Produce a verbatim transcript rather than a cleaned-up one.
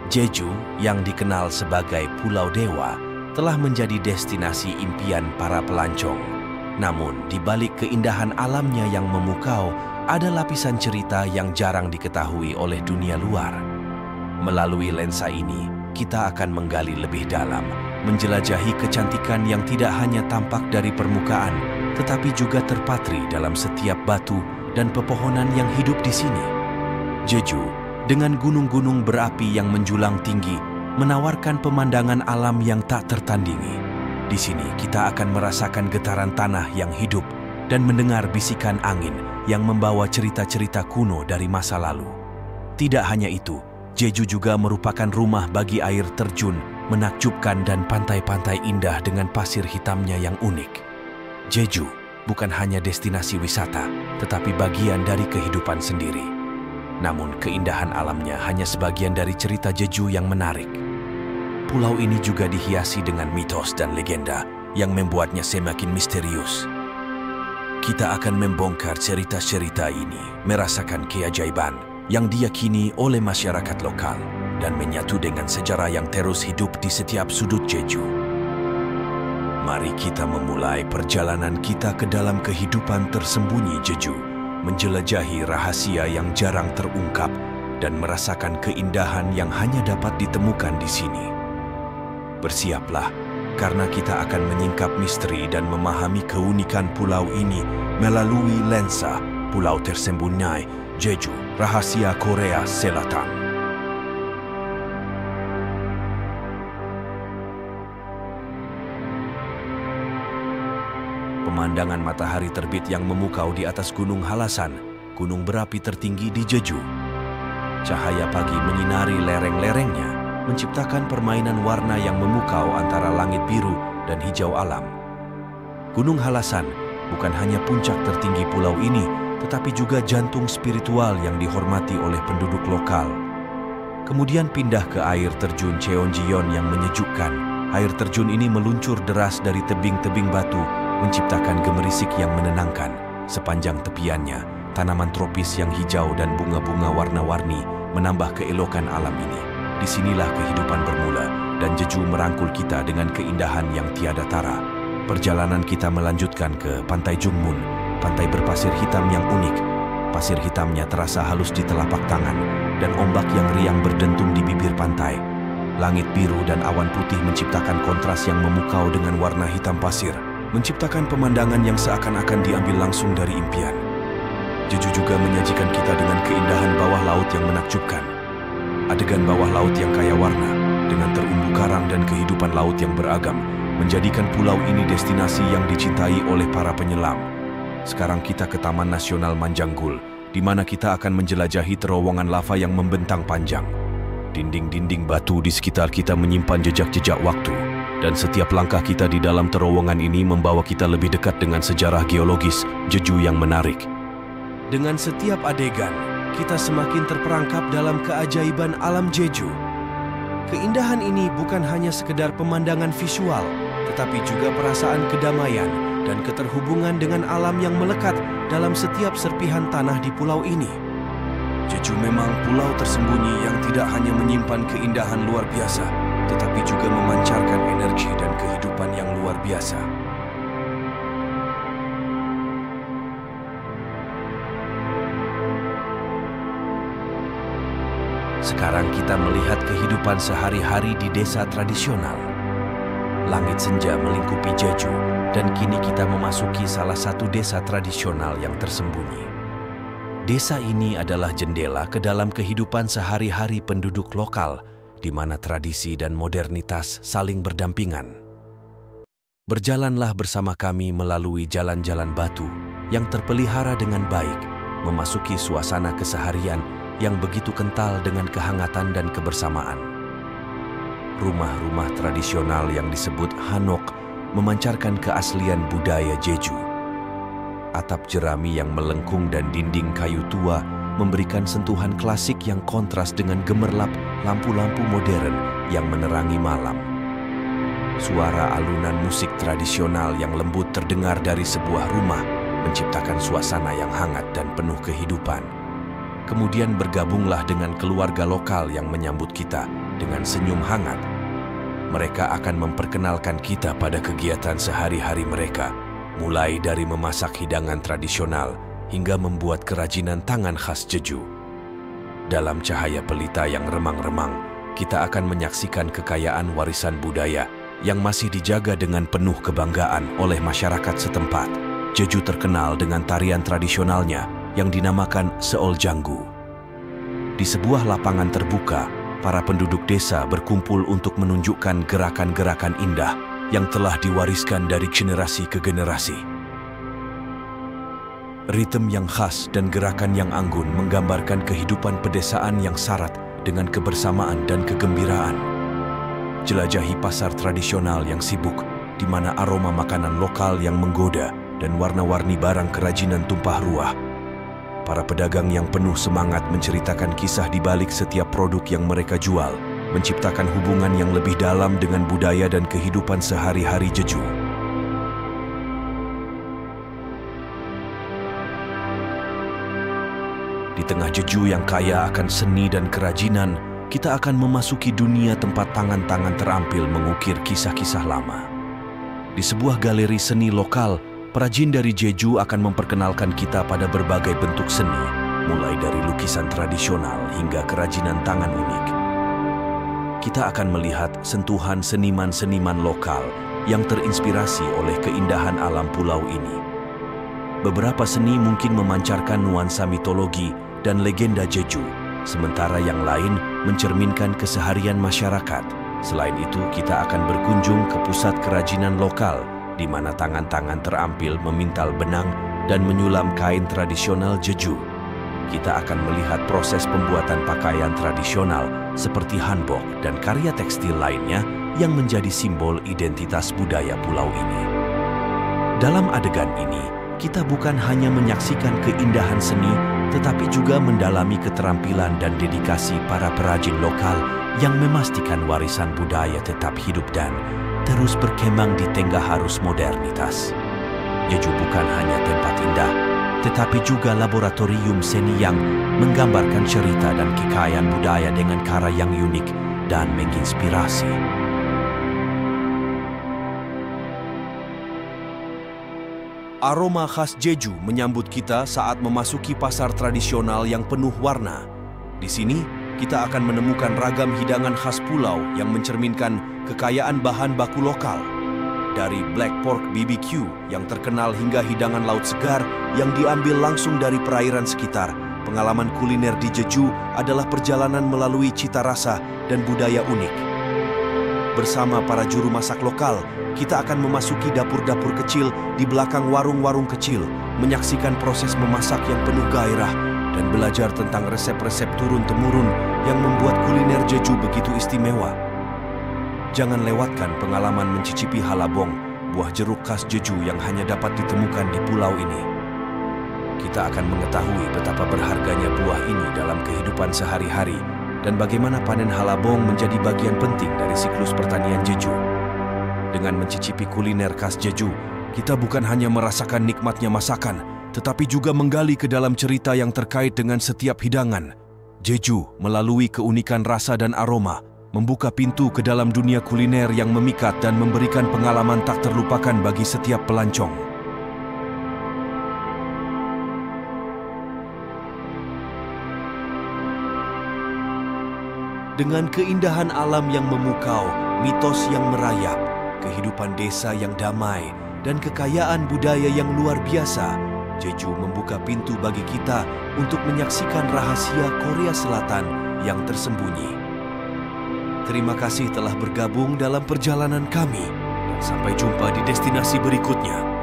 Jeju, yang dikenal sebagai Pulau Dewa, telah menjadi destinasi impian para pelancong. Namun, di balik keindahan alamnya yang memukau, ada lapisan cerita yang jarang diketahui oleh dunia luar. Melalui lensa ini, kita akan menggali lebih dalam, menjelajahi kecantikan yang tidak hanya tampak dari permukaan, tetapi juga terpatri dalam setiap batu dan pepohonan yang hidup di sini. Jeju, dengan gunung-gunung berapi yang menjulang tinggi, menawarkan pemandangan alam yang tak tertandingi. Di sini kita akan merasakan getaran tanah yang hidup dan mendengar bisikan angin yang membawa cerita-cerita kuno dari masa lalu. Tidak hanya itu, Jeju juga merupakan rumah bagi air terjun, menakjubkan dan pantai-pantai indah dengan pasir hitamnya yang unik. Jeju bukan hanya destinasi wisata, tetapi bagian dari kehidupan sendiri. Namun keindahan alamnya hanya sebagian dari cerita Jeju yang menarik. Pulau ini juga dihiasi dengan mitos dan legenda yang membuatnya semakin misterius. Kita akan membongkar cerita-cerita ini, merasakan keajaiban yang diyakini oleh masyarakat lokal dan menyatu dengan sejarah yang terus hidup di setiap sudut Jeju. Mari kita memulai perjalanan kita ke dalam kehidupan tersembunyi Jeju, menjelajahi rahasia yang jarang terungkap dan merasakan keindahan yang hanya dapat ditemukan di sini. Bersiaplah, karena kita akan menyingkap misteri dan memahami keunikan pulau ini melalui lensa Pulau Tersembunyi Jeju, Rahasia Korea Selatan. Pemandangan matahari terbit yang memukau di atas Gunung Halasan, gunung berapi tertinggi di Jeju. Cahaya pagi menyinari lereng-lerengnya, menciptakan permainan warna yang memukau antara langit biru dan hijau alam. Gunung Halasan bukan hanya puncak tertinggi pulau ini, tetapi juga jantung spiritual yang dihormati oleh penduduk lokal. Kemudian pindah ke air terjun Cheonjiyeon yang menyejukkan. Air terjun ini meluncur deras dari tebing-tebing batu, menciptakan gemerisik yang menenangkan. Sepanjang tepiannya, tanaman tropis yang hijau dan bunga-bunga warna-warni menambah keelokan alam ini. Disinilah kehidupan bermula, dan Jeju merangkul kita dengan keindahan yang tiada tara. Perjalanan kita melanjutkan ke Pantai Jungmun, pantai berpasir hitam yang unik. Pasir hitamnya terasa halus di telapak tangan, dan ombak yang riang berdentum di bibir pantai. Langit biru dan awan putih menciptakan kontras yang memukau dengan warna hitam pasir, menciptakan pemandangan yang seakan-akan diambil langsung dari impian. Jeju juga menyajikan kita dengan keindahan bawah laut yang menakjubkan. Adegan bawah laut yang kaya warna, dengan terumbu karang dan kehidupan laut yang beragam, menjadikan pulau ini destinasi yang dicintai oleh para penyelam. Sekarang kita ke Taman Nasional Manjanggul, di mana kita akan menjelajahi terowongan lava yang membentang panjang. Dinding-dinding batu di sekitar kita menyimpan jejak-jejak waktu, dan setiap langkah kita di dalam terowongan ini membawa kita lebih dekat dengan sejarah geologis Jeju yang menarik. Dengan setiap adegan, kita semakin terperangkap dalam keajaiban alam Jeju. Keindahan ini bukan hanya sekedar pemandangan visual, tetapi juga perasaan kedamaian dan keterhubungan dengan alam yang melekat dalam setiap serpihan tanah di pulau ini. Jeju memang pulau tersembunyi yang tidak hanya menyimpan keindahan luar biasa, tetapi juga memancarkan energi dan kehidupan yang luar biasa. Sekarang kita melihat kehidupan sehari-hari di desa tradisional. Langit senja melingkupi Jeju, dan kini kita memasuki salah satu desa tradisional yang tersembunyi. Desa ini adalah jendela ke dalam kehidupan sehari-hari penduduk lokal, di mana tradisi dan modernitas saling berdampingan. Berjalanlah bersama kami melalui jalan-jalan batu yang terpelihara dengan baik, memasuki suasana keseharian yang begitu kental dengan kehangatan dan kebersamaan. Rumah-rumah tradisional yang disebut hanok memancarkan keaslian budaya Jeju. Atap jerami yang melengkung dan dinding kayu tua memberikan sentuhan klasik yang kontras dengan gemerlap lampu-lampu modern yang menerangi malam. Suara alunan musik tradisional yang lembut terdengar dari sebuah rumah, menciptakan suasana yang hangat dan penuh kehidupan. Kemudian bergabunglah dengan keluarga lokal yang menyambut kita dengan senyum hangat. Mereka akan memperkenalkan kita pada kegiatan sehari-hari mereka, mulai dari memasak hidangan tradisional hingga membuat kerajinan tangan khas Jeju. Dalam cahaya pelita yang remang-remang, kita akan menyaksikan kekayaan warisan budaya yang masih dijaga dengan penuh kebanggaan oleh masyarakat setempat. Jeju terkenal dengan tarian tradisionalnya yang dinamakan Seoljanggu. Di sebuah lapangan terbuka, para penduduk desa berkumpul untuk menunjukkan gerakan-gerakan indah yang telah diwariskan dari generasi ke generasi. Ritme yang khas dan gerakan yang anggun menggambarkan kehidupan pedesaan yang syarat dengan kebersamaan dan kegembiraan. Jelajahi pasar tradisional yang sibuk, di mana aroma makanan lokal yang menggoda dan warna-warni barang kerajinan tumpah ruah. Para pedagang yang penuh semangat menceritakan kisah di balik setiap produk yang mereka jual, menciptakan hubungan yang lebih dalam dengan budaya dan kehidupan sehari-hari Jeju. Di tengah Jeju yang kaya akan seni dan kerajinan, kita akan memasuki dunia tempat tangan-tangan terampil mengukir kisah-kisah lama. Di sebuah galeri seni lokal, perajin dari Jeju akan memperkenalkan kita pada berbagai bentuk seni, mulai dari lukisan tradisional hingga kerajinan tangan unik. Kita akan melihat sentuhan seniman-seniman lokal yang terinspirasi oleh keindahan alam pulau ini. Beberapa seni mungkin memancarkan nuansa mitologi dan legenda Jeju, sementara yang lain mencerminkan keseharian masyarakat. Selain itu, kita akan berkunjung ke pusat kerajinan lokal, di mana tangan-tangan terampil memintal benang dan menyulam kain tradisional Jeju. Kita akan melihat proses pembuatan pakaian tradisional seperti hanbok dan karya tekstil lainnya yang menjadi simbol identitas budaya pulau ini. Dalam adegan ini, kita bukan hanya menyaksikan keindahan seni, tetapi juga mendalami keterampilan dan dedikasi para perajin lokal yang memastikan warisan budaya tetap hidup dan terus berkembang di tengah arus modernitas. Jeju bukan hanya tempat indah, tetapi juga laboratorium seni yang menggambarkan cerita dan kekayaan budaya dengan cara yang unik dan menginspirasi. Aroma khas Jeju menyambut kita saat memasuki pasar tradisional yang penuh warna. Di sini, kita akan menemukan ragam hidangan khas pulau yang mencerminkan kekayaan bahan baku lokal. Dari black pork B B Q yang terkenal hingga hidangan laut segar yang diambil langsung dari perairan sekitar, pengalaman kuliner di Jeju adalah perjalanan melalui cita rasa dan budaya unik. Bersama para juru masak lokal, kita akan memasuki dapur-dapur kecil di belakang warung-warung kecil, menyaksikan proses memasak yang penuh gairah, dan belajar tentang resep-resep turun-temurun yang membuat kuliner Jeju begitu istimewa. Jangan lewatkan pengalaman mencicipi halabong, buah jeruk khas Jeju yang hanya dapat ditemukan di pulau ini. Kita akan mengetahui betapa berharganya buah ini dalam kehidupan sehari-hari, dan bagaimana panen halabong menjadi bagian penting dari siklus pertanian Jeju. Dengan mencicipi kuliner khas Jeju, kita bukan hanya merasakan nikmatnya masakan, tetapi juga menggali ke dalam cerita yang terkait dengan setiap hidangan. Jeju, melalui keunikan rasa dan aroma, membuka pintu ke dalam dunia kuliner yang memikat dan memberikan pengalaman tak terlupakan bagi setiap pelancong. Dengan keindahan alam yang memukau, mitos yang merayap, kehidupan desa yang damai, dan kekayaan budaya yang luar biasa, Jeju membuka pintu bagi kita untuk menyaksikan rahasia Korea Selatan yang tersembunyi. Terima kasih telah bergabung dalam perjalanan kami, dan sampai jumpa di destinasi berikutnya.